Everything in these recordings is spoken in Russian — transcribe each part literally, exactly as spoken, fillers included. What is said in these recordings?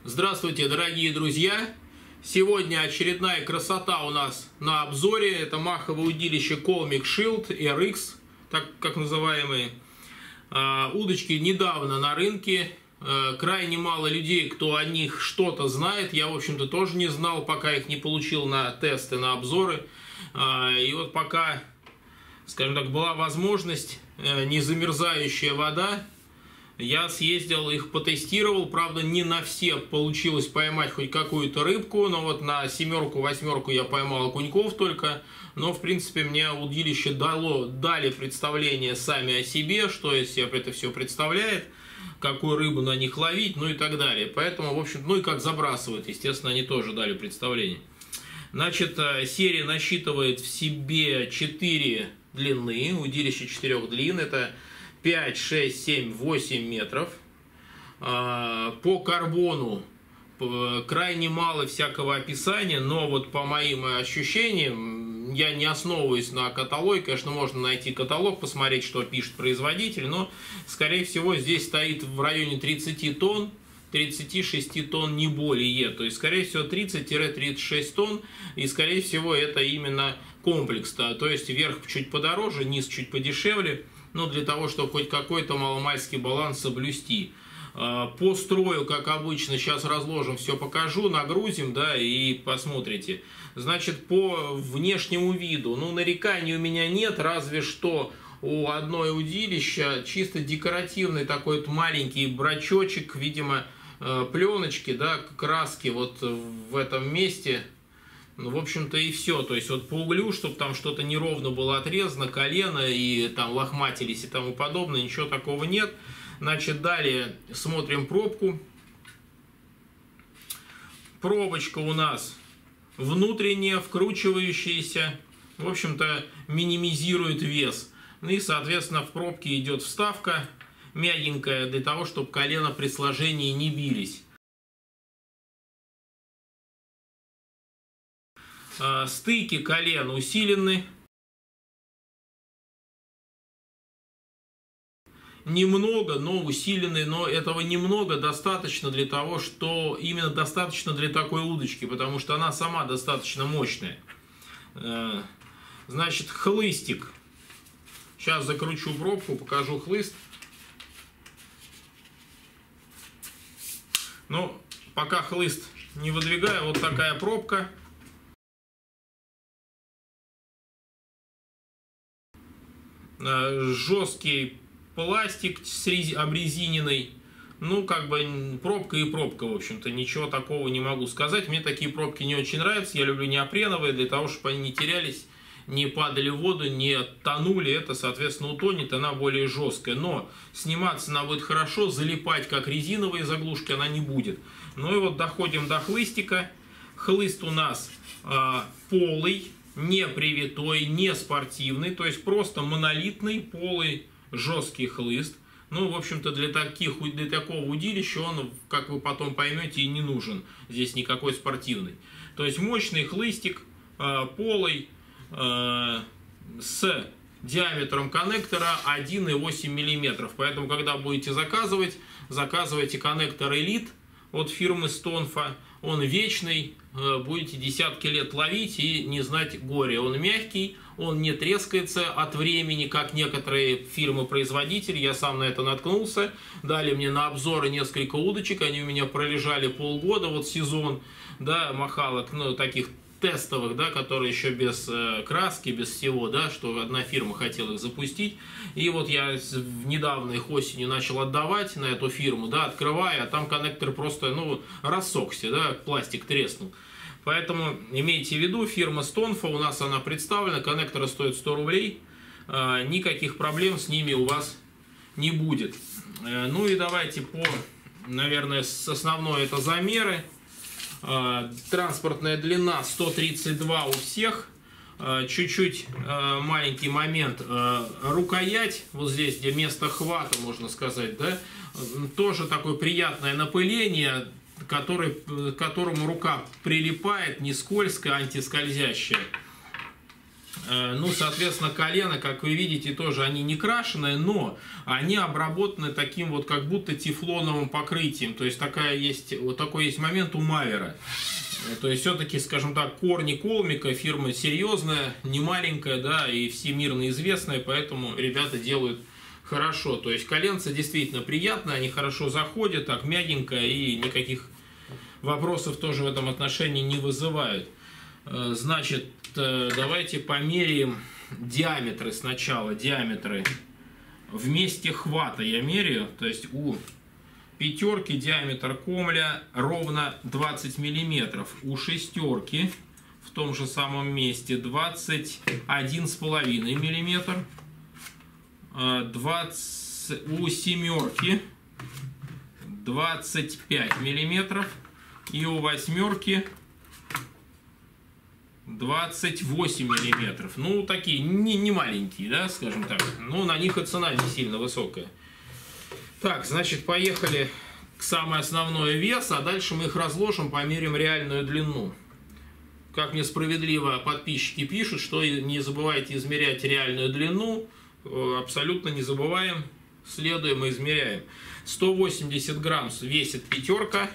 Здравствуйте, дорогие друзья! Сегодня очередная красота у нас на обзоре. Это маховое удилище Colmix Shield эр икс, так как называемые. Удочки недавно на рынке. Крайне мало людей, кто о них что-то знает. Я, в общем-то, тоже не знал, пока их не получил на тесты, на обзоры. И вот пока, скажем так, была возможность, не замерзающая вода, я съездил, их потестировал. Правда, не на все получилось поймать хоть какую-то рыбку, но вот на семерку, восьмерку я поймал окуньков только. Но, в принципе, мне удилище дало, дали представление сами о себе, что из себя это все представляет, какую рыбу на них ловить, ну и так далее. Поэтому, в общем, ну и как забрасывают, естественно, они тоже дали представление. Значит, серия насчитывает в себе четыре длины, удилище четырех длин, это пять, шесть, семь, восемь метров. По карбону крайне мало всякого описания, но вот по моим ощущениям, я не основываюсь на каталоге, конечно, можно найти каталог, посмотреть, что пишет производитель, но, скорее всего, здесь стоит в районе тридцати тонн, тридцати шести тонн, не более. То есть, скорее всего, тридцать-тридцать шесть тонн, и, скорее всего, это именно комплекс. То есть, верх чуть подороже, низ чуть подешевле, но для того, чтобы хоть какой-то маломальский баланс соблюсти. По строю, как обычно, сейчас разложим, все покажу, нагрузим, да, и посмотрите. Значит, по внешнему виду, ну, нареканий у меня нет, разве что у одной удилища чисто декоративный такой вот маленький брачочек, видимо, пленочки, да, краски вот в этом месте. Ну, в общем-то, и все. То есть, вот по углю, чтобы там что-то неровно было отрезано, колено и там лохматились и тому подобное, ничего такого нет. Значит, далее смотрим пробку. Пробочка у нас внутренняя, вкручивающаяся, в общем-то, минимизирует вес. Ну и, соответственно, в пробке идет вставка мягенькая, для того, чтобы колено при сложении не бились. Стыки колен усилены. Немного, но усилены, но этого немного достаточно для того, что именно достаточно для такой удочки, потому что она сама достаточно мощная. Значит, хлыстик. Сейчас закручу пробку, покажу хлыст. Ну, пока хлыст не выдвигаю, вот такая пробка. Жесткий пластик обрезиненный. Ну, как бы пробка и пробка, в общем-то, ничего такого не могу сказать. Мне такие пробки не очень нравятся. Я люблю неопреновые, для того, чтобы они не терялись, не падали в воду, не тонули. Это, соответственно, утонет, она более жесткая. Но сниматься она будет хорошо, залипать, как резиновые заглушки, она не будет. Ну и вот доходим до хлыстика. Хлыст у нас э, полый, не привитой, не спортивный, то есть просто монолитный, полый, жесткий хлыст. Ну, в общем-то, для, таких, для такого удилища он, как вы потом поймете, и не нужен. Здесь никакой спортивный. То есть мощный хлыстик, э, полый, э, с диаметром коннектора один и восемь миллиметров. Поэтому, когда будете заказывать, заказывайте коннектор Elite от фирмы Стонфа. Он вечный, будете десятки лет ловить и не знать горя. Он мягкий, он не трескается от времени, как некоторые фирмы-производители. Я сам на это наткнулся. Дали мне на обзоры несколько удочек, они у меня пролежали полгода, вот сезон, да, махалок, ну, таких тестовых, да, которые еще без э, краски, без всего, да, что одна фирма хотела их запустить. И вот я недавно их осенью начал отдавать на эту фирму, да, открывая, а там коннектор просто, ну, рассохся, да, пластик треснул. Поэтому имейте в виду, фирма Стонфа, у нас она представлена, коннекторы стоят сто рублей, э, никаких проблем с ними у вас не будет. Э, ну и давайте по, наверное, с основной это замеры. Транспортная длина сто тридцать два у всех. Чуть-чуть маленький момент. Рукоять, вот здесь, где место хвата, можно сказать, да, тоже такое приятное напыление, который, к которому рука прилипает, не скользкая, антискользящая. Ну, соответственно, колено, как вы видите, тоже они не крашеные, но они обработаны таким вот как будто тефлоновым покрытием. То есть такая есть, вот такой есть момент у Мавера. То есть все-таки, скажем так, корни Колмика, фирма серьезная, не маленькая, да, и всемирно известная, поэтому ребята делают хорошо. То есть коленца действительно приятные, они хорошо заходят, так мягенько, и никаких вопросов тоже в этом отношении не вызывают. Значит, давайте померяем диаметры сначала. Диаметры в месте хвата я меряю. То есть у пятерки диаметр комля ровно двадцать миллиметров. У шестерки в том же самом месте двадцать один с половиной миллиметр. двадцать, у семерки двадцать пять миллиметров. И у восьмерки двадцать восемь миллиметров. Ну, такие не, не маленькие, да, скажем так. Но на них и цена не сильно высокая. Так, значит, поехали к самой основной вес, а дальше мы их разложим, померим реальную длину. Как мне справедливо подписчики пишут, что не забывайте измерять реальную длину. Абсолютно не забываем, следуем и измеряем. сто восемьдесят грамм весит пятерка.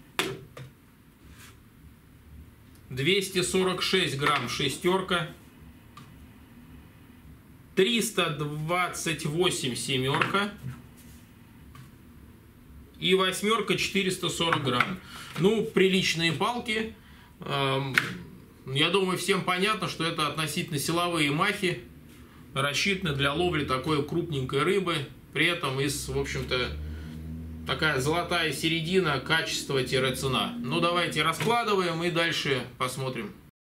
двести сорок шесть грамм шестерка, триста двадцать восемь семерка и восьмерка четыреста сорок грамм. Ну, приличные палки. Я думаю, всем понятно, что это относительно силовые махи, рассчитаны для ловли такой крупненькой рыбы. При этом из, в общем-то, такая золотая середина, качество-цена. Ну, давайте раскладываем и дальше посмотрим.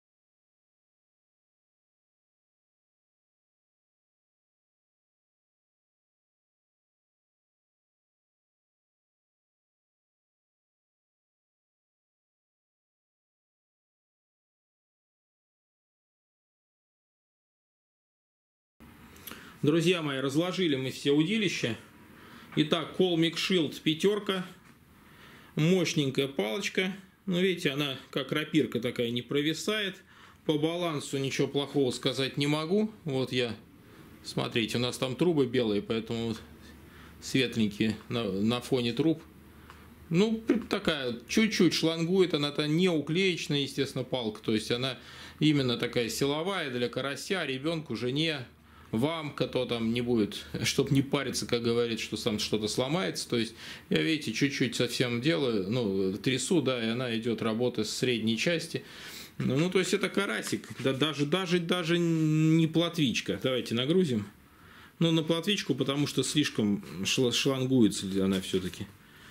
Друзья мои, разложили мы все удилища. Итак, Colmic Shield пятерка, мощненькая палочка. Ну, видите, она как рапирка такая, не провисает. По балансу ничего плохого сказать не могу. Вот я, смотрите, у нас там трубы белые, поэтому вот светленькие на, на фоне труб. Ну, такая, чуть-чуть шлангует, она-то не уклеечная, естественно, палка. То есть она именно такая силовая для карася, ребенку, жене. Вам, кто там не будет, чтобы не париться, как говорит, что сам что-то сломается. То есть я, видите, чуть-чуть совсем делаю, ну, трясу, да, и она идет работа с средней части. Ну, ну то есть это карасик, да, даже, даже, даже не плотвичка. Давайте нагрузим. Ну, на плотвичку, потому что слишком шлангуется она все-таки.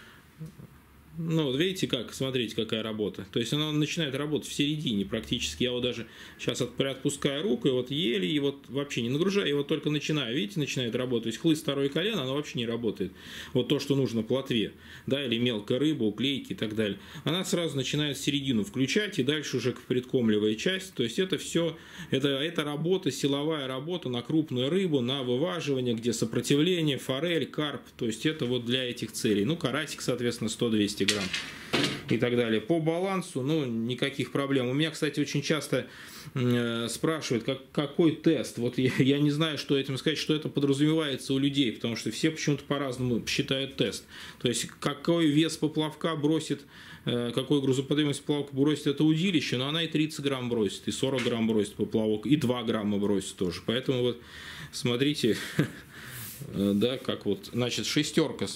Ну, вот видите, как, смотрите, какая работа. То есть она начинает работать в середине практически. Я вот даже сейчас отпускаю руку, и вот еле, и вот вообще не нагружаю, и вот только начинаю, видите, начинает работать. То есть хлыст второе колено, оно вообще не работает. Вот то, что нужно плотве, да, или мелкая рыба, уклейки и так далее. Она сразу начинает середину включать, и дальше уже предкомливая часть. То есть это все, это, это работа, силовая работа на крупную рыбу, на вываживание, где сопротивление, форель, карп. То есть это вот для этих целей. Ну, карасик, соответственно, сто-двести грамм и так далее. По балансу, ну, никаких проблем. У меня, кстати, очень часто э, спрашивают, как, какой тест. Вот я, я не знаю, что этим сказать, что это подразумевается у людей, потому что все почему-то по-разному считают тест. То есть, какой вес поплавка бросит, э, какой грузоподъемность поплавка бросит это удилище, но она и тридцать грамм бросит, и сорок грамм бросит поплавок, и два грамма бросит тоже. Поэтому вот, смотрите, да, как вот, значит, шестерка.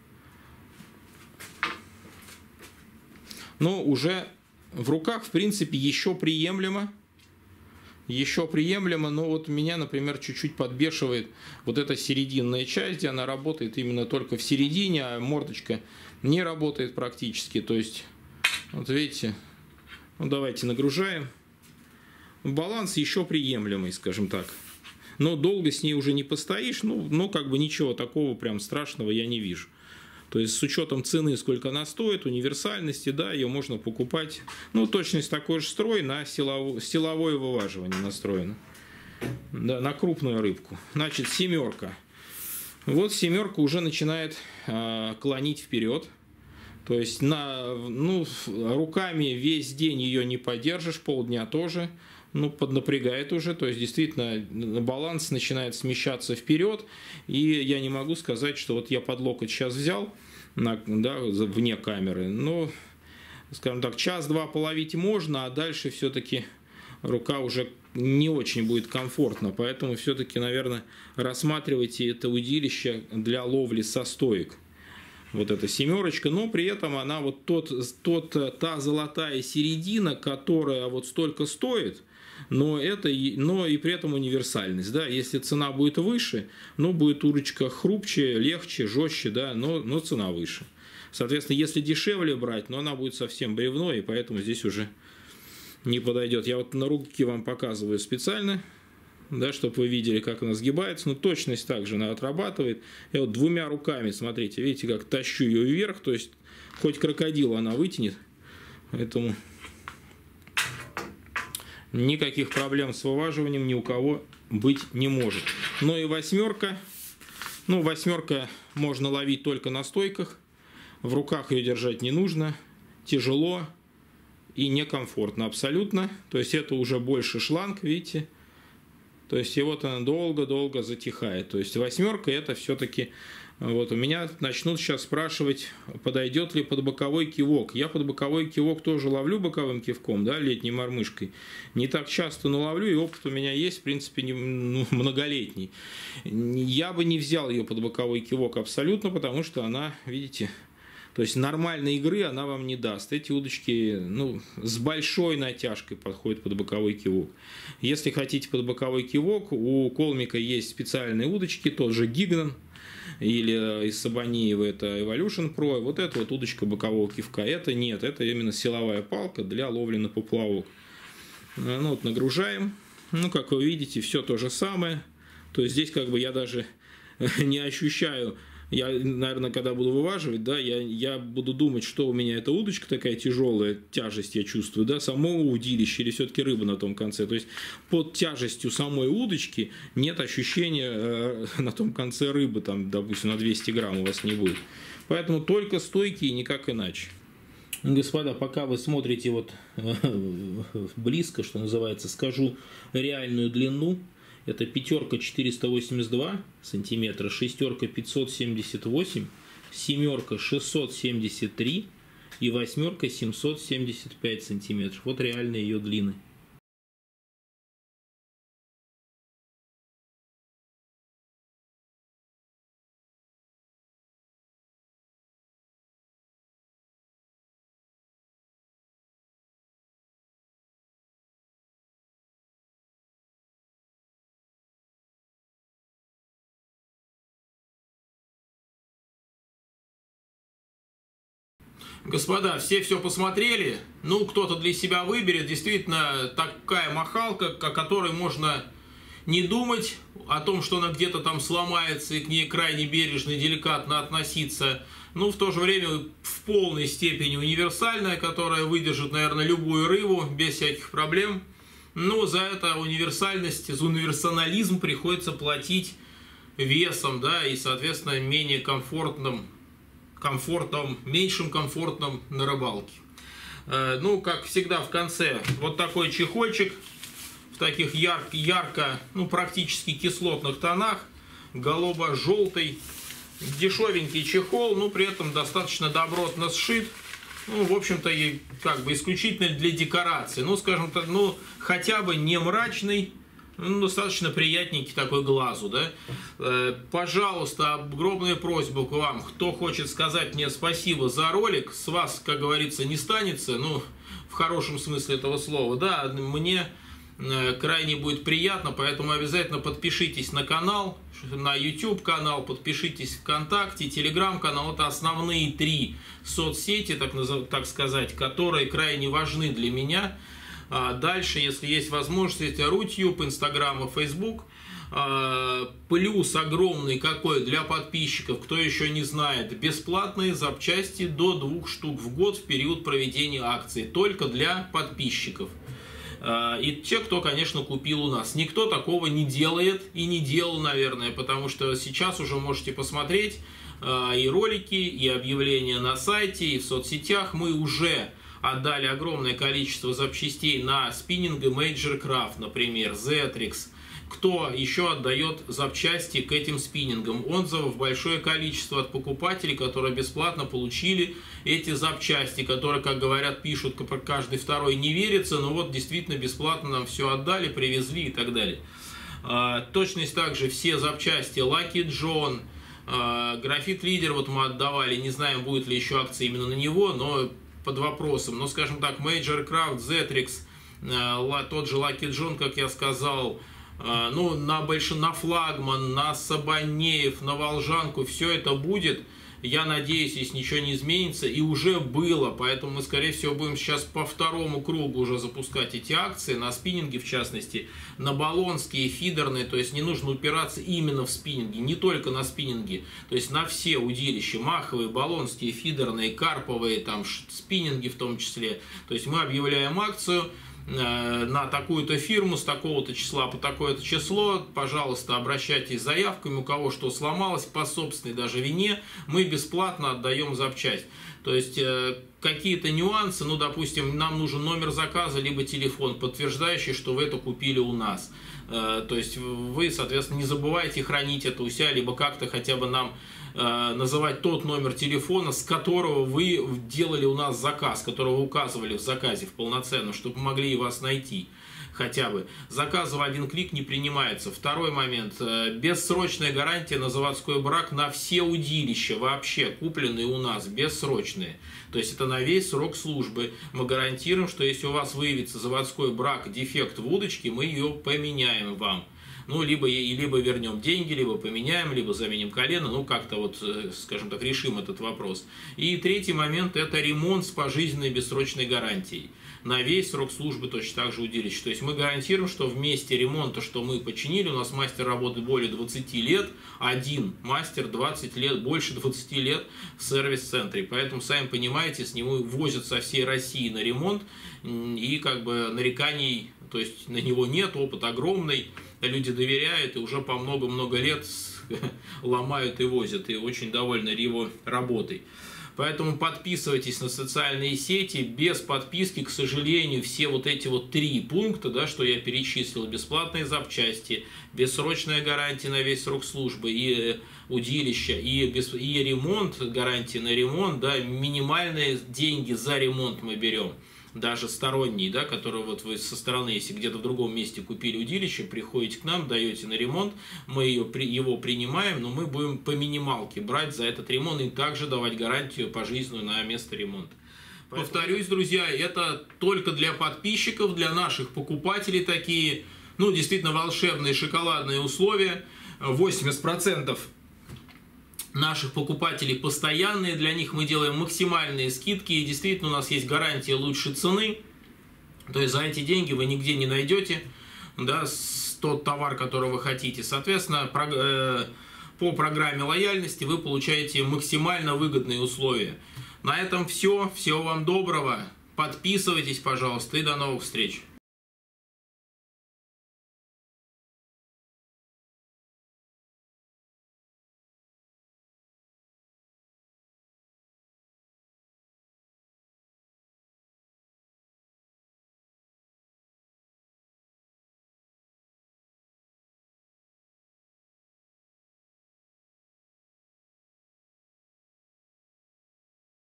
Но уже в руках, в принципе, еще приемлемо. Еще приемлемо, но вот меня, например, чуть-чуть подбешивает вот эта серединная часть, где она работает именно только в середине, а мордочка не работает практически. То есть, вот видите, ну давайте нагружаем. Баланс еще приемлемый, скажем так. Но долго с ней уже не постоишь, ну, но как бы ничего такого прям страшного я не вижу. То есть с учетом цены, сколько она стоит, универсальности, да, ее можно покупать. Ну, точность такой же строй, на силово, силовое вываживание настроено. Да, на крупную рыбку. Значит, семерка. Вот семерка уже начинает э, клонить вперед. То есть на, ну, руками весь день ее не подержишь, полдня тоже. ну, поднапрягает уже, то есть действительно баланс начинает смещаться вперед, и я не могу сказать, что вот я под локоть сейчас взял, на, да, вне камеры, но, скажем так, час-два половить можно, а дальше все-таки рука уже не очень будет комфортно, поэтому все-таки, наверное, рассматривайте это удилище для ловли со стоек. Вот эта семерочка, но при этом она вот тот, тот, та золотая середина, которая вот столько стоит, но, это, но и при этом универсальность, да, если цена будет выше, ну, будет удочка хрупче, легче, жестче, да, но, но цена выше. Соответственно, если дешевле брать, но она будет совсем бревно, и поэтому здесь уже не подойдет. Я вот на руки вам показываю специально, да, чтобы вы видели, как она сгибается. Но точность также она отрабатывает. Я вот двумя руками, смотрите, видите, как тащу ее вверх. То есть, хоть крокодил она вытянет. Поэтому никаких проблем с вываживанием ни у кого быть не может. Но и восьмерка. Ну, восьмерка можно ловить только на стойках. В руках ее держать не нужно. Тяжело и некомфортно абсолютно. То есть, это уже больше шланг, видите. То есть, и вот она долго-долго затихает. То есть, восьмерка это все-таки... Вот у меня начнут сейчас спрашивать, подойдет ли под боковой кивок. Я под боковой кивок тоже ловлю боковым кивком, да, летней мормышкой. Не так часто, но ловлю, и опыт у меня есть, в принципе, не, ну, многолетний. Я бы не взял ее под боковой кивок абсолютно, потому что она, видите... То есть нормальной игры она вам не даст. Эти удочки, ну, с большой натяжкой подходят под боковой кивок. Если хотите под боковой кивок, у Колмика есть специальные удочки, тот же Гигнан или из Сабаниева это Evolution Pro. Вот эта вот удочка бокового кивка. Это нет, это именно силовая палка для ловли на поплавок. Ну вот нагружаем. Ну, как вы видите, все то же самое. То есть здесь как бы я даже не ощущаю. Я, наверное, когда буду вываживать, да, я, я буду думать, что у меня эта удочка такая тяжелая, тяжесть я чувствую, да, само удилище или все-таки рыба на том конце. То есть под тяжестью самой удочки нет ощущения э, на том конце рыбы, там, допустим, на двести грамм у вас не будет. Поэтому только стойки и никак иначе. Господа, пока вы смотрите вот близко, что называется, скажу реальную длину. Это пятерка четыреста восемьдесят два сантиметра, шестерка пятьсот семьдесят восемь, семерка шестьсот семьдесят три и восьмерка семьсот семьдесят пять сантиметров. Вот реальные ее длины. Господа, все все посмотрели, ну кто-то для себя выберет, действительно такая махалка, о которой можно не думать о том, что она где-то там сломается и к ней крайне бережно и деликатно относиться, но в то же время в полной степени универсальная, которая выдержит, наверное, любую рыбу без всяких проблем. Но за это универсальность, за универсализм приходится платить весом, да, и, соответственно, менее комфортным комфортом, меньшим комфортным на рыбалке. Ну, как всегда в конце, вот такой чехольчик в таких ярко, ярко, ну, практически кислотных тонах, голубо-желтый, дешевенький чехол, но при этом достаточно добротно сшит. Ну, в общем-то, и как бы исключительно для декорации. Ну, скажем так, ну, хотя бы не мрачный, ну, достаточно приятненький такой глазу, да. Э, пожалуйста, огромная просьба к вам, кто хочет сказать мне спасибо за ролик, с вас, как говорится, не станется, ну, в хорошем смысле этого слова, да, мне э, крайне будет приятно, поэтому обязательно подпишитесь на канал, на YouTube канал, подпишитесь ВКонтакте, Телеграм-канал, это основные три соцсети, так, так сказать, которые крайне важны для меня. Дальше, если есть возможность, Рутюб, Инстаграм и Фейсбук. Плюс огромный какой для подписчиков, кто еще не знает, бесплатные запчасти до двух штук в год в период проведения акций. Только для подписчиков. И те, кто, конечно, купил у нас. Никто такого не делает и не делал, наверное, потому что сейчас уже можете посмотреть и ролики, и объявления на сайте, и в соцсетях. Мы уже отдали огромное количество запчастей на спиннинги Major Craft, например, Zetrix. Кто еще отдает запчасти к этим спиннингам? Отзывов большое количество от покупателей, которые бесплатно получили эти запчасти, которые, как говорят, пишут, каждый второй не верится, но вот действительно бесплатно нам все отдали, привезли и так далее. Точность также все запчасти Lucky John, Graphite Leader вот мы отдавали, не знаем, будет ли еще акция именно на него, но под вопросом. Но, скажем так, Major Craft, Zetrix, тот же Lucky John, как я сказал, ну, на, больш... на Флагман, на Сабанеев, на Волжанку, все это будет. Я надеюсь, если ничего не изменится, и уже было, поэтому мы, скорее всего, будем сейчас по второму кругу уже запускать эти акции, на спиннинги, в частности, на баллонские, фидерные, то есть не нужно упираться именно в спиннинги, не только на спиннинги, то есть на все удилища, маховые, баллонские, фидерные, карповые, там, спиннинги в том числе. То есть мы объявляем акцию на такую-то фирму с такого-то числа по такое-то число, пожалуйста, обращайтесь с заявками, у кого что сломалось по собственной даже вине, мы бесплатно отдаем запчасть. То есть какие-то нюансы, ну, допустим, нам нужен номер заказа, либо телефон, подтверждающий, что вы это купили у нас. То есть вы, соответственно, не забывайте хранить это у себя, либо как-то хотя бы нам называть тот номер телефона, с которого вы делали у нас заказ, которого вы указывали в заказе в полноценном, чтобы мы могли вас найти хотя бы. Заказы в один клик не принимаются. Второй момент. Бессрочная гарантия на заводской брак на все удилища, вообще купленные у нас, бессрочные. То есть это на весь срок службы. Мы гарантируем, что если у вас выявится заводской брак, дефект в удочке, мы ее поменяем вам. Ну, либо, либо вернем деньги, либо поменяем, либо заменим колено, ну, как-то вот, скажем так, решим этот вопрос. И третий момент – это ремонт с пожизненной бессрочной гарантией. На весь срок службы точно так же удилища. То есть мы гарантируем, что вместе ремонта, что мы починили, у нас мастер работает более двадцати лет, один мастер двадцать лет, больше двадцати лет в сервис-центре. Поэтому, сами понимаете, с него возят со всей России на ремонт, и как бы нареканий, то есть на него нет, опыт огромный. Люди доверяют и уже по много-много лет ломают и возят, и очень довольны его работой. Поэтому подписывайтесь на социальные сети. Без подписки, к сожалению, все вот эти вот три пункта, да, что я перечислил, бесплатные запчасти, бессрочная гарантия на весь срок службы и удилища, и, без, и ремонт, гарантия на ремонт, да, минимальные деньги за ремонт мы берем. Даже сторонний, да, который вот вы со стороны, если где-то в другом месте купили удилище, приходите к нам, даете на ремонт, мы ее, его принимаем, но мы будем по минималке брать за этот ремонт и также давать гарантию пожизненную на место ремонта. Поэтому... Повторюсь, друзья, это только для подписчиков, для наших покупателей такие, ну, действительно волшебные шоколадные условия, восемьдесят процентов наших покупателей постоянные, для них мы делаем максимальные скидки, и действительно у нас есть гарантия лучшей цены, то есть за эти деньги вы нигде не найдете, да, тот товар, который вы хотите. Соответственно, по программе лояльности вы получаете максимально выгодные условия. На этом все, всего вам доброго, подписывайтесь, пожалуйста, и до новых встреч.